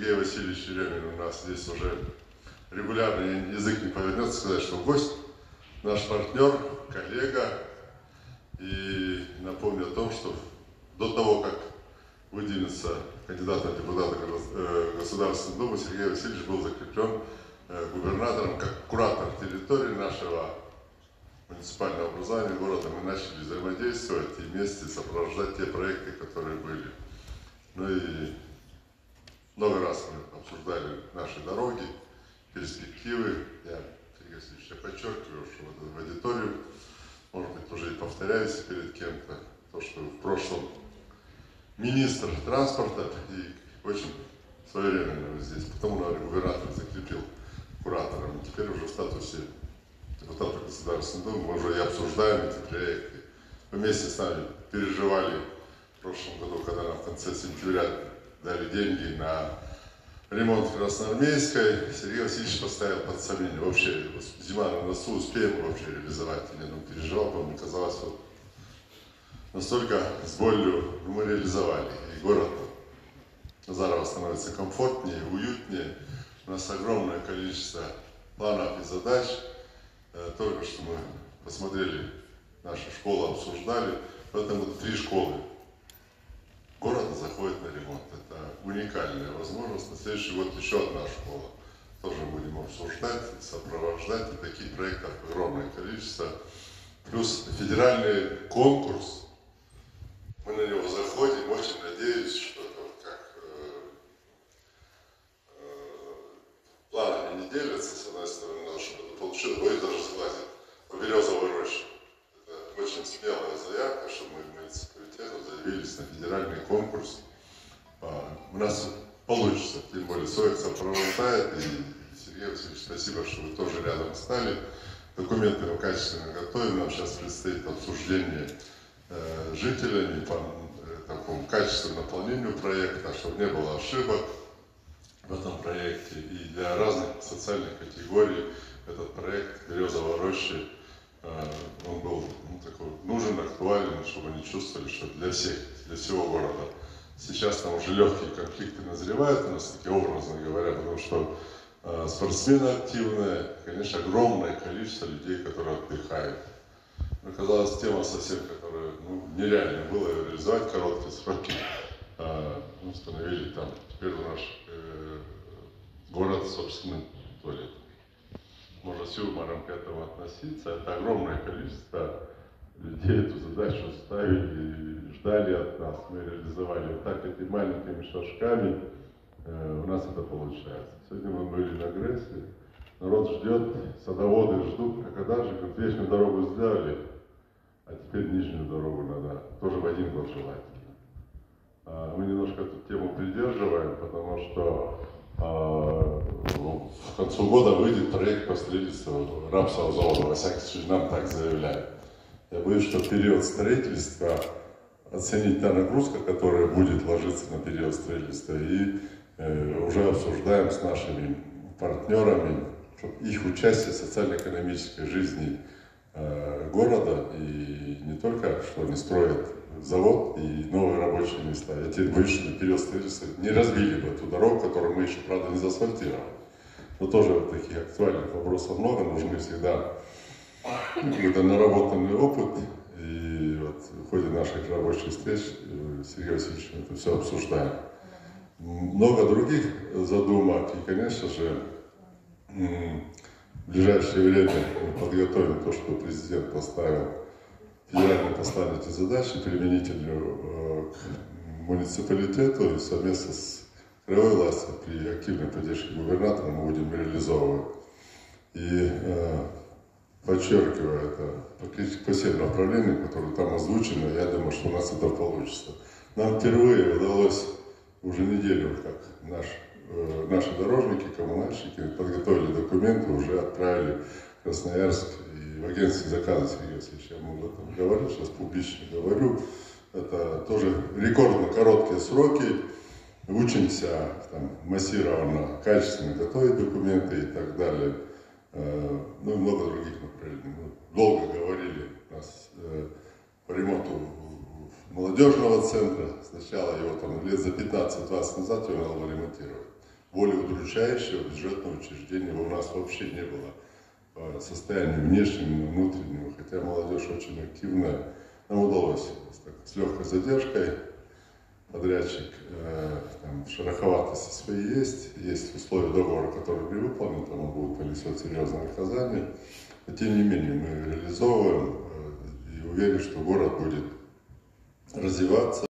Сергей Васильевич Еремин у нас здесь уже регулярно, язык не повернется сказать, что гость, наш партнер, коллега. И напомню о том, что до того, как выдвинуться кандидата в депутата Государственной Думы, Сергей Васильевич был закреплен губернатором как куратор территории нашего муниципального образования города. Мы начали взаимодействовать и вместе сопровождать те проекты, которые были. Ну и много раз мы обсуждали наши дороги, перспективы. Сергей Васильевич, я подчеркиваю, что в аудиторию, может быть, уже и повторяюсь перед кем-то, то, что в прошлом министр транспорта и очень своевременно здесь, потому что губернатор закрепил куратором. Теперь уже в статусе депутата Государственной Думы мы уже и обсуждаем эти проекты. Мы вместе с нами переживали в прошлом году, когда нам в конце сентября дали деньги на ремонт Красноармейской. Сергей Васильевич поставил под сомнение. Вообще, зима на носу, успеем вообще реализовать. Я переживал, мне казалось, вот настолько с болью мы реализовали. И город Назарово становится комфортнее, уютнее. У нас огромное количество планов и задач. Только что мы посмотрели нашу школу, обсуждали. В этом году 3 школы города заходит на ремонт. Это уникальная возможность. На следующий год еще одна школа. Тоже будем обсуждать, сопровождать. И таких проектов огромное количество. Плюс федеральный конкурс. Мы на него заходим. Очень надеюсь, что планами не делятся, с одной стороны, чтобы это получилось. Боюсь, даже сглазить. По Березовой роще. Это очень смелая заявка, что мы муниципалитетом заявились на федеральный конкурс. У нас получится, тем более Соек сопровождает. И, Сергей Васильевич, спасибо, что вы тоже рядом стали. Документы мы качественно готовим. Нам сейчас предстоит обсуждение жителями по такому качественному наполнению проекта, чтобы не было ошибок в этом проекте. И для разных социальных категорий этот проект Березовой рощи, он был такой нужен, актуален, чтобы они чувствовали, что для всех, для всего города. Сейчас там уже легкие конфликты назревают у нас, такие образно говоря, потому что спортсмены активные, конечно, огромное количество людей, которые отдыхают. Оказалась тема совсем, которая нереально было реализовать в короткие сроки. Установили там теперь наш город собственным туалетом. Можно с юмором к этому относиться. Это огромное количество людей эту задачу ставили, ждали от нас, мы реализовали. Вот так этими маленькими шажками у нас это получается. Сегодня мы были на Грессе, народ ждет, садоводы ждут, а когда же верхнюю дорогу сделали, а теперь нижнюю дорогу надо, тоже в один год желательно. Мы немножко эту тему придерживаем, потому что к концу года выйдет проект по строительству рапсового завода, во всяком случае нам так заявляют. Я боюсь, что период строительства, оценить та нагрузка, которая будет ложиться на период строительства, и уже обсуждаем с нашими партнерами их участие в социально-экономической жизни города, и не только, что они строят завод и новые рабочие места. Я теперь боюсь, что на период строительства не разбили бы эту дорогу, которую мы еще, правда, не заасфальтировали. Но тоже вот таких актуальных вопросов много, нужны всегда какой-то наработанный опыт. И вот в ходе наших рабочих встреч Сергей Васильевич это все обсуждаем. Много других задумок, и, конечно же, в ближайшее время мы подготовим то, что президент поставил, федерально поставил эти задачи, применительную к муниципалитету, и совместно с краевой властью при активной поддержке губернатора мы будем реализовывать. И подчеркиваю это по всем направлениям, которые там озвучены, я думаю, что у нас это получится. Нам впервые удалось уже неделю, как наши дорожники, коммунальщики подготовили документы, уже отправили в Красноярск и в агентстве заказа. Сергей Васильевич, я могу об этом говорить, сейчас публично говорю. Это тоже рекордно короткие сроки. Учимся там массированно, качественно готовить документы и так далее. Ну и много других направлений. Мы долго говорили у нас по ремонту молодежного центра. Сначала его там лет за 15-20 назад его надо было ремонтировать. более удручающего бюджетного учреждения у нас вообще не было по состоянию внешнему и внутреннему, хотя молодежь очень активная. Нам удалось с легкой задержкой. Подрядчик там, шероховатости свои есть условия договора, которые не выполнены, тому будут понесет серьезное наказание. Но тем не менее мы реализовываем и уверен, что город будет развиваться.